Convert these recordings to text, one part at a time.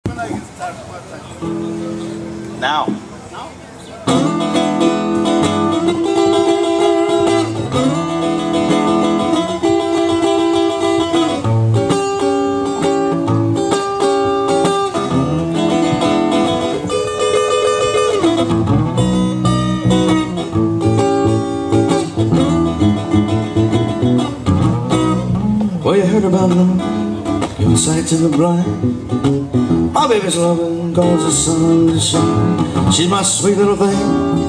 When I can start what time? Now. Now? Well, you heard about love, giving sight to the blind. My baby's loving cause the sun to shine. She's my sweet little thing.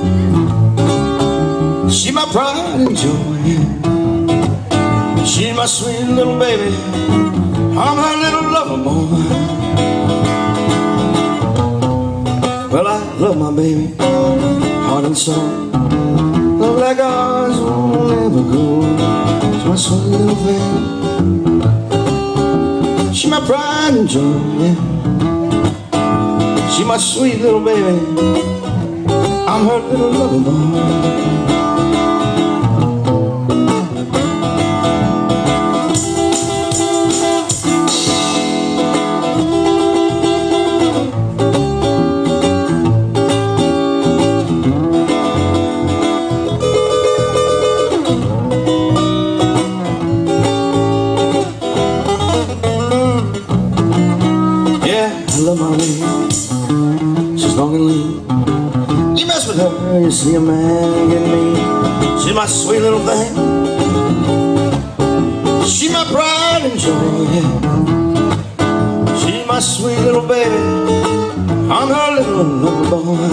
She's my pride and joy. She's my sweet little baby. I'm her little lover boy. Well, I love my baby, heart and soul. Love like ours won't ever go. She's my sweet little thing. She's my pride and joy, yeah. She's my sweet little baby. I'm her little lover boy. Yeah, I love my lady. She's long and lean. You mess with her, you see a man get me. She's my sweet little thing. She's my pride and joy, yeah. She's my sweet little baby. I'm her little lover boy.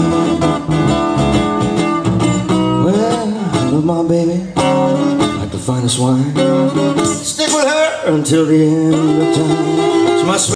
Well, I love my baby like the finest wine. Stick with her until the end of time. She's my sweet